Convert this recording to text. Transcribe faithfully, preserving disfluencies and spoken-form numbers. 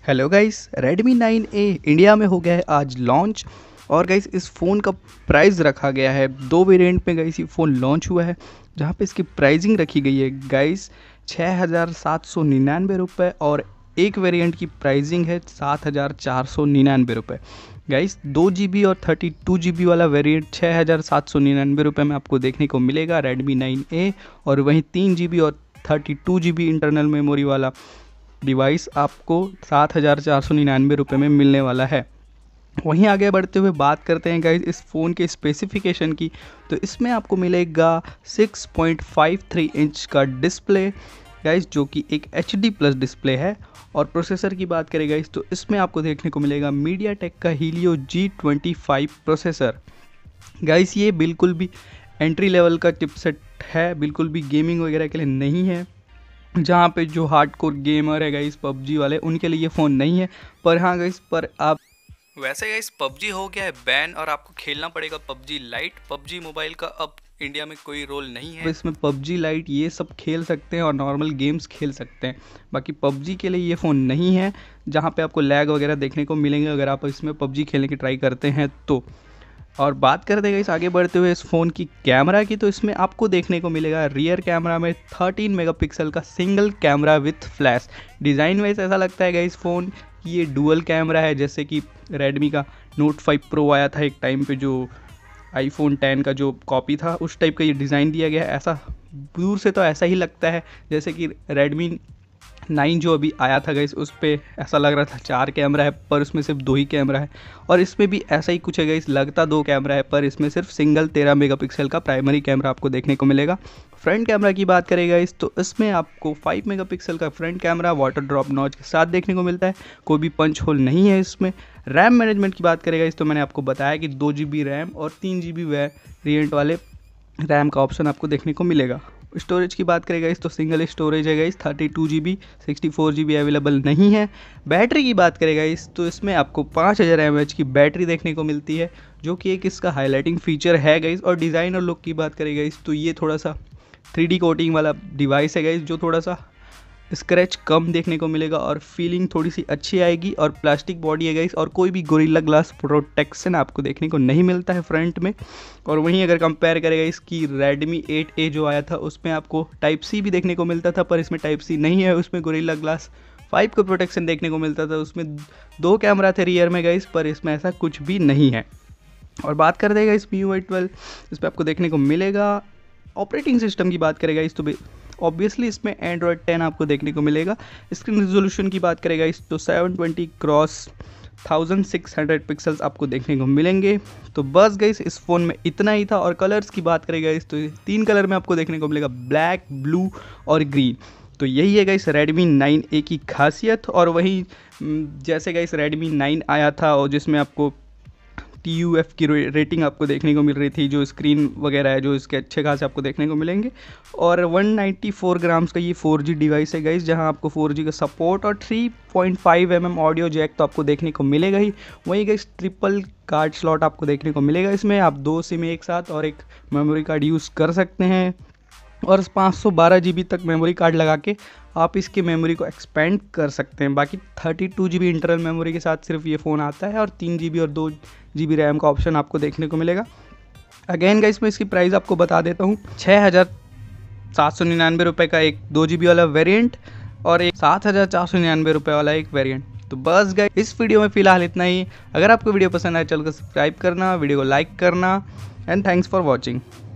Hello guys, Redmi nine A India में हो गया है आज लॉन्च। और गाइस इस फ़ोन का प्राइस रखा गया है दो वेरिएंट में। गाइस ये फ़ोन लॉन्च हुआ है जहाँ पे इसकी प्राइसिंग रखी गई है गाइस छः हज़ार सात सौ निन्यानवे रुपये और एक वेरिएंट की प्राइसिंग है सात हज़ार चार सौ निन्यानवे रुपये। गाइस दो जी बी और थर्टी टू जी बी वाला वेरिएंट छः हज़ार सात सौ निन्यानवे रुपये में आपको देखने को मिलेगा Redmi नाइन ए, और वहीं तीन जी बी और thirty two G B internal memory वाला डिवाइस आपको सात हज़ार चार सौ निन्यानवे रुपये में मिलने वाला है। वहीं आगे बढ़ते हुए बात करते हैं गाइस इस फ़ोन के स्पेसिफिकेशन की, तो इसमें आपको मिलेगा six point five three inch का डिस्प्ले गाइस, जो कि एक एच डी प्लस डिस्प्ले है। और प्रोसेसर की बात करें गाइस तो इसमें आपको देखने को मिलेगा मीडियाटेक का Helio G twenty five processor. Guys ये बिल्कुल भी एंट्री लेवल का चिपसेट है, बिल्कुल भी गेमिंग वगैरह के लिए नहीं है। जहाँ पे जो हार्डकोर गेमर है गाइस पबजी वाले, उनके लिए ये फ़ोन नहीं है। पर हाँ गाइस, पर आप वैसे गाइस पबजी हो गया है बैन और आपको खेलना पड़ेगा पबजी लाइट। पबजी मोबाइल का अब इंडिया में कोई रोल नहीं है, इसमें पबजी लाइट ये सब खेल सकते हैं और नॉर्मल गेम्स खेल सकते हैं। बाकी पबजी के लिए ये फ़ोन नहीं है, जहाँ पे आपको लैग वगैरह देखने को मिलेंगे अगर आप इसमें पबजी खेलने की ट्राई करते हैं तो। और बात करते हैं इस आगे बढ़ते हुए इस फ़ोन की कैमरा की, तो इसमें आपको देखने को मिलेगा रियर कैमरा में थर्टीन मेगापिक्सल का single camera with flash. Design wise ऐसा लगता है इस फ़ोन की ये डुअल कैमरा है, जैसे कि रेडमी का नोट फाइव प्रो आया था एक टाइम पे, जो आईफोन टेन का जो कॉपी था, उस टाइप का ये डिज़ाइन दिया गया है। ऐसा दूर से तो ऐसा ही लगता है जैसे कि रेडमी नाइन जो अभी आया था गाइस उस पर ऐसा लग रहा था चार कैमरा है, पर उसमें सिर्फ दो ही कैमरा है। और इसमें भी ऐसा ही कुछ है गाइस, लगता दो कैमरा है पर इसमें सिर्फ सिंगल तेरह मेगापिक्सल का प्राइमरी कैमरा आपको देखने को मिलेगा। फ्रंट कैमरा की बात करें गाइस तो इसमें आपको फाइव मेगापिक्सल का front camera water drop notch के साथ देखने को मिलता है, कोई भी पंच होल नहीं है इसमें। रैम मैनेजमेंट की बात करें गाइस तो मैंने आपको बताया कि दो जी बी रैम और तीन जी बी वेरिएंट वाले रैम का ऑप्शन आपको देखने को मिलेगा। स्टोरेज की बात करें गाइस तो सिंगल स्टोरेज है guys thirty two G B, sixty four G B available नहीं है। बैटरी की बात करें गाइस तो इसमें आपको पाँच हज़ार एम एच की बैटरी देखने को मिलती है, जो कि एक इसका हाईलाइटिंग फीचर है गाइस। और डिज़ाइन और लुक की बात करें गाइस तो ये थोड़ा सा थ्री डी कोटिंग वाला डिवाइस है गाइस, जो थोड़ा सा स्क्रैच कम देखने को मिलेगा और फीलिंग थोड़ी सी अच्छी आएगी। और प्लास्टिक बॉडी है गाइस, और कोई भी गोरिल्ला ग्लास प्रोटेक्शन आपको देखने को नहीं मिलता है फ्रंट में। और वहीं अगर कंपेयर करेगा इसकी Redmi एट ए जो आया था उसमें आपको टाइप सी भी देखने को मिलता था, पर इसमें टाइप सी नहीं है। उसमें गोरिल्ला ग्लास फाइव का प्रोटेक्शन देखने को मिलता था, उसमें दो कैमरा थे रियर में गाइस, पर इसमें ऐसा कुछ भी नहीं है। और बात कर देगा इस मी यू आई ट्वेल्व, इस पर आपको देखने को मिलेगा। ऑपरेटिंग सिस्टम की बात करेगा इस तो ऑब्वियसली इसमें एंड्रॉयड टेन आपको देखने को मिलेगा। स्क्रीन रिजोल्यूशन की बात करेगा इस तो seven twenty cross thousand six hundred pixels आपको देखने को मिलेंगे। तो बस गाइस इस फ़ोन में इतना ही था। और कलर्स की बात करेगा इस तो तीन कलर में आपको देखने को मिलेगा, ब्लैक, ब्लू और ग्रीन। तो यही है गाइस Redmi नाइन ए की खासियत। और वहीं जैसे गाइस Redmi नाइन आया था और जिसमें आपको टी यू एफ की रेटिंग आपको देखने को मिल रही थी, जो स्क्रीन वगैरह है जो इसके अच्छे खासे आपको देखने को मिलेंगे। और वन नाइंटी फोर ग्राम्स का ये फोर जी डिवाइस है गाइस, जहां आपको फोर जी का सपोर्ट और three point five M M audio jack तो आपको देखने को मिलेगा ही। वहीं गाइस ट्रिपल कार्ड स्लॉट आपको देखने को मिलेगा इसमें, आप दो सिम एक साथ और एक मेमोरी कार्ड यूज़ कर सकते हैं। और पाँच सौ बारह जी बी तक मेमोरी कार्ड लगा के आप इसकी मेमोरी को एक्सपेंड कर सकते हैं। बाकी thirty two G B internal memory के साथ सिर्फ ये फ़ोन आता है, और तीन जी बी और दो जी बी रैम का ऑप्शन आपको देखने को मिलेगा। अगेन गाइस मैं इसकी प्राइस आपको बता देता हूँ, छः हज़ार सात सौ निन्यानवे रुपये का एक दो जी बी वाला वेरिएंट और एक सात हज़ार चार सौ निन्यानवे रुपये वाला एक वेरिएंट। तो बस गाइस इस वीडियो में फ़िलहाल इतना ही। अगर आपको वीडियो पसंद आए चैनल को सब्सक्राइब करना, वीडियो को लाइक करना, एंड थैंक्स फॉर वॉचिंग।